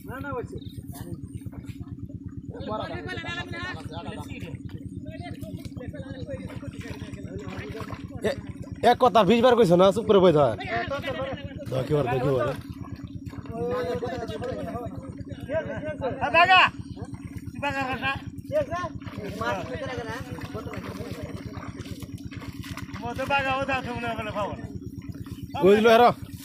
এক কথা 20 বার কইছ না চুপ করে বই ধর কি বল বাগা বাগা কথা মতো বাগা ওদা তুমি না বলে খাও বুঝলো হের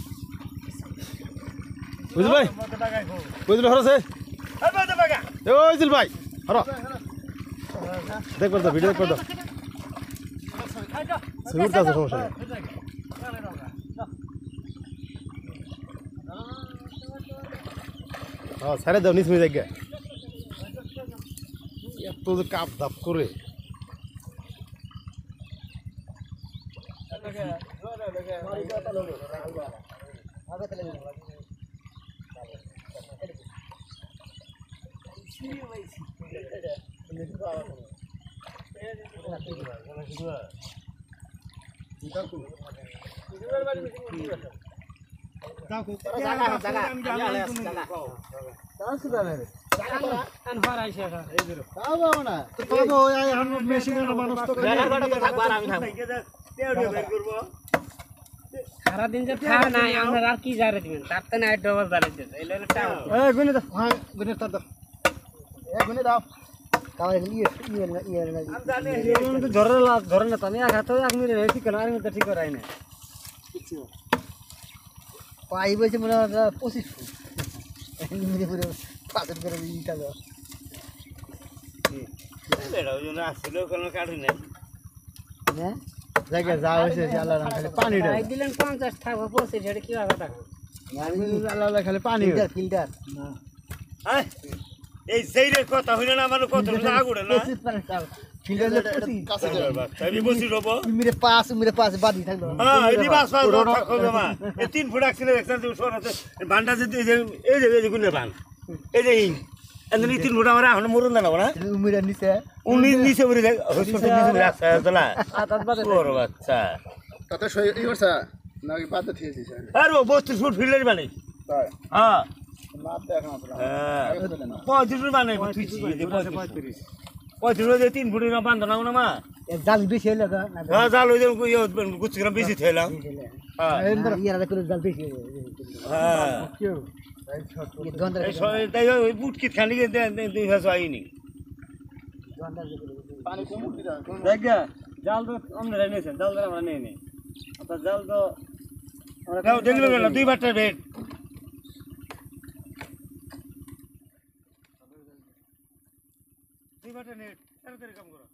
বুঝল ভাই মতো বাগা খাও বুঝলো হের সে মতো বাগা এ ওইজিল ভাই হের দেখ পড় ভিডিও দেখ পড় সুরটা সমস্যা হ্যাঁ সারে দাও নিস জায়গা এত যে কাপ দাপ করে সারাদিন যে খাওয়া নাই আমরা আর কি জারে দিবেন তার তো না ডবল জারে দিতে এই লরে টাকা এই গুনে দাও হ্যাঁ গুনে তার দাও এ গুনে দাও কালে ইয়ে না ধরে না তুমি আঘাত এক মিনিট ঠিক না আর মিনিট ঠিক করাই না পাই বসে মনে হয় 25 ফুট মিনিট পুরো পাঁচ করে দিটা দাও এরা ওই না আসলে কোনো কাটি না না জায়গা যা হইছে আল্লাহ রাম খালি পানি দাও দিলেন 50 থাকবো 25 এটা কি হবে টাকা আল্লাহ খালি পানি ফিল্টার না এই সেইরের কথা হইল না আমার কত আগুড়ে না ফিল্টারের কাছে আমি বসি রব মিরে পাস বাদি থাকলো হ্যাঁ এই বাস পাস থাকো মা এই 3 ফুট আক্সিনে দেখছেন তুমি শোনাতে বানটা যে এই যে গুনে বান এই যে এন্ড 3 ফুট আমরা এখন মরুন না না উমিরা নিচে নিচে উড়ে যায় হসপিটাল নিচে রাস্তা চলা ওর বাচ্চা তাতে এই করছা নাকি বাদ দিয়েছি স্যার আর ও 32 ফুট ফিল্ডার বানাই তাই হ্যাঁ মাপ দেখা না 35 ফুট বানাই তুইছি 35 যে 3 ফুটের বান্ধ না মা জাল বেশি হইলো না হ্যাঁ জাল হই গুচ্ছি গ্রাম বেশি থইলাম হ্যাঁ ইয়ারা করে জাল বেশি হ্যাঁ কেউ তাই ওই বুট কিট খানি দুই ভাষা আইনি পানি কম উঠি দাও দেখ জাল তো আমরা নিয়েছেন জাল আমরা নেই নেই অর্থাৎ জাল তো আমরা দেখলো না 2 বারটা বেড নেট তাড়াতাড়ি কাম করো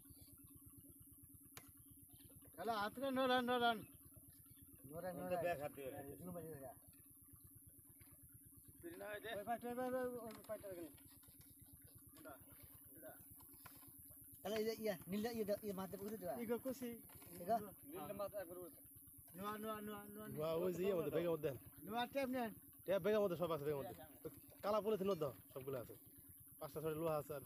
হ্যালো আতরে নরান ব্যাগ হাত দিয়ে না দে পাইটা তাহলে ইয়া নীল ইয়া মাথা পুরো দেওয়া ইগো কুছি ইগো নীল মাথা করব নোয়া ওই যে আমাদের বেগের মধ্যে নোয়া ট্যাপ বেগের মধ্যে সব আছে বেগের মধ্যে কালা পলিথিন দাও সবগুলো আছে 5টা 6টা লোহা আছে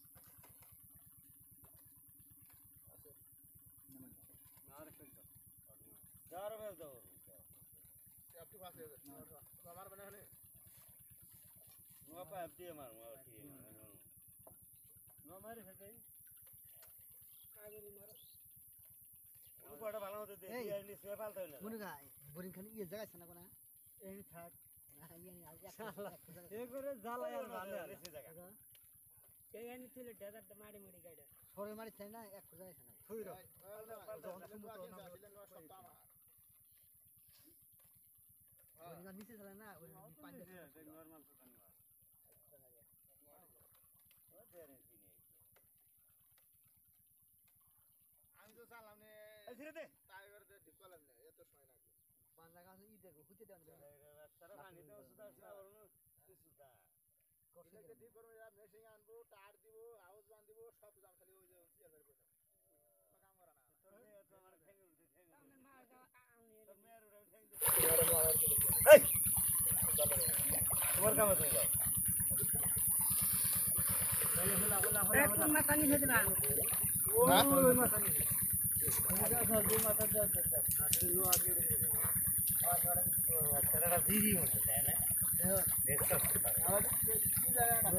चार में दो आपके पास है हमारा बना है वहां पे एफडी हमारा वहां ठीक है नो मारे है गई आगे मारो वो बड़ा ভালো হতে দে ইয়ারলি সে ফালতো না মনে গায় বোরিং খালি এই জায়গা আছে না কোনা এই থাক না ইয়ানি আজ এক করে জ্বালা আর ভালো আছে জায়গা এই এনে তুলে ডেজার্ট মারি গাইডা সরে মারি চাই না এক খুঁজে আছে না থুই র নিচে চলে না ওই পাঁচ নরমাল তো জানি আমি তো চালাম নে এই ছেড়ে দে টাইগার দে ঠিক করলাম না এত সময় লাগে পাঁচা গাছ ই দেখো হুতে দেন সারা পানি তো সুদা বলনো সুদা কষ্টকে ঠিক করব যা মেশিং আনবো টায়ার দিব হাউস বান দিব সব জাম খালি ওই যে চেয়ার বের করে কাম করা না তো আমার ঠেঙ্গে উঠে ঠেঙ্গে তোর মেয়ের উঠে ঠেঙ্গে এই তোমার কাম আছে যাও এক মাথা নিয়ে দিবা ওই মাথা নিয়ে দুই মাথা দাও নো আগে আর সারাটা দিদি হচ্ছে তাই না দেখছ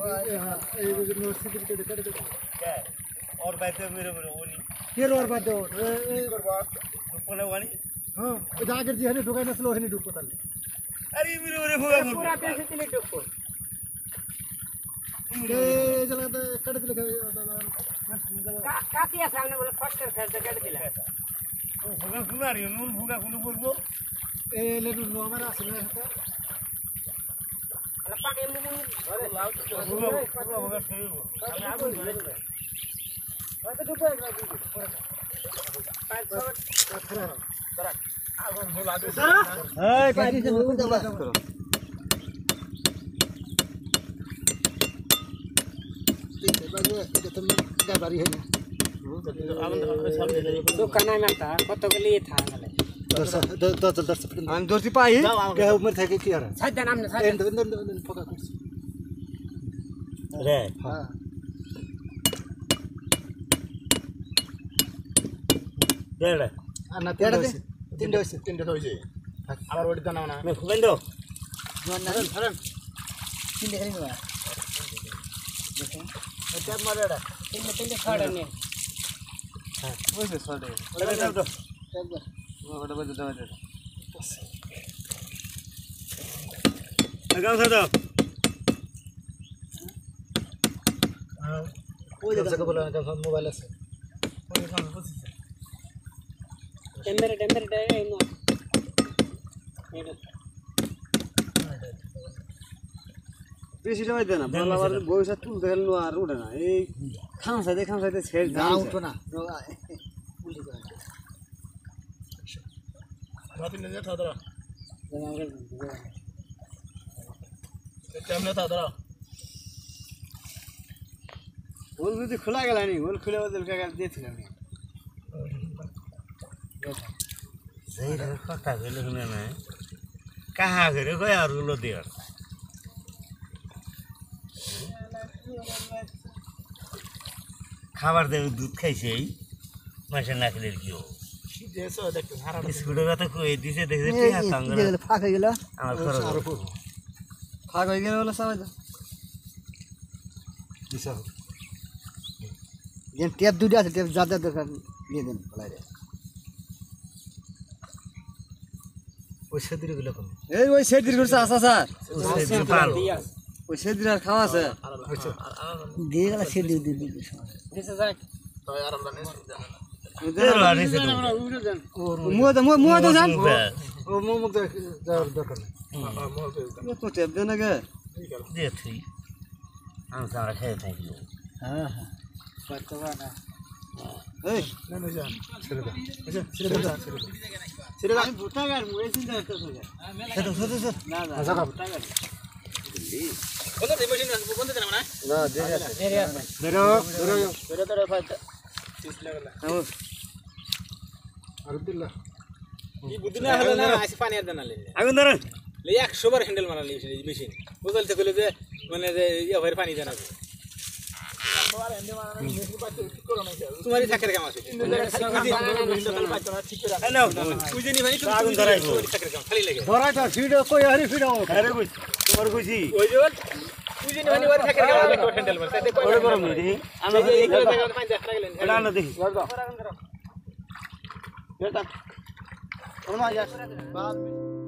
और बैठे मेरे मेरे वो नहीं फिर और बात दो ऊपर वाली हाँ जाकर जी है ना ठुकाई ना स्लो है नहीं डूब पता अरे मेरे मेरे होगा पूरा पैसे चले टोको ये चला तो कट दिले काफी सामने बोले फट कर खर्च कर दिला होगा कुमार ये नून होगा कुनु बोलबो ए ले नो हमारा असल में है लपा के मुंह अरे लाओ होगा सही हो हम आप बोले तो डूब एक बार पांच खरा जरा आगो बोला दे ए पानी से मुंह दबा करो दुकान में था कत के लिए था हम दोस्ती पाई के उम्र था के यार साथ नाम ने साथ पका कुछ रे हां देड़ अन्ना तेड़ दे तीन होइसे আবার ওড়ি দাও না मैं খুবেন দাও हरन तीन देखनी हुआ क्या मारेड़ा तीन खड़ा ने हां वैसे छोड़े ओड़े दाও तो ओड़े बजे दवा दे गांव से दाও हां वो जगह से बोला जब मोबाइल से टेम्पर दे नो বেশি সময় দেনা বলা আর বইসা তুল দেল নো আর উঠে না এই খামসাইতে ছেড় দাও তো না রাতে নে যা দাও কেমনে তা দাও ওল যদি খোলা গেল নি ওল খুলে বদল কাকা দিয়েছিলাম सही रे কথা গেল না না কাহা করে কই আর গুলো দিও খাবার দেব দুধ খাইছে এই মাসে না খেলে কি ও দেছো দেখতে হারা বিস্কুটের কথা কই দিছে দেখতে টিয়া তাঙ্গরা গেল ফাক হয়ে গেল আমার খরচ ফাক হয়ে গেল বলে সবাই দিছো যে টেপ দুটো আছে টেপ যা যা দরকার দিয়ে দেন বলাই রে ওই সেদির গুলো কোন এই ওই সেদির করছে আসা স্যার ওই সেদির পালো ওই সেদির আর খাওয়া আছে দিয়ে গেল সেদির দিয়ে দিছে যাক মুয়া তো জান ও মুখ দরকার তো টেপ দেন আগে দে তুই আমি সারা খেয়ে থাকি হ্যাঁ হ্যাঁ বাচ্চারা এই না না জান ছেড়ে দাও আচ্ছা ছেড়ে দাও আমি ভুটাগার মুয়ে চিন্তা করতে হবে না না জায়গা ভুটাগার কোন দে মেশিন কোন দে না না দেরি আছে ধরো ফাইটা 30 লাগলা আর দিল্লা কি বুদ্ধি না হলো না আসি পানি আর দেনা লেলে আগুন ধরুন লে 100 বার হ্যান্ডেল মারা লি মেশিন বদলতে কইলে যে মানে যে ইয়া ভাই পানি দেনা तुम्हारी साकर काम আছে হ্যালো বুঝিনি ভাই তুমি আগুন ধরাই সাकर काम খালি লাগে ধরাটা ফিড কই হারি ফিড আরে কই তোমার কইছি ওই যে বুঝিনি ভাই ওই সাकर काम লাগে হ্যান্ডেল মারতে দেখো ওরে বড় মিটি আমরা এই করে দেখা পাঁচ দেখা গেলেন এটা না দেখি এটা ওনা যা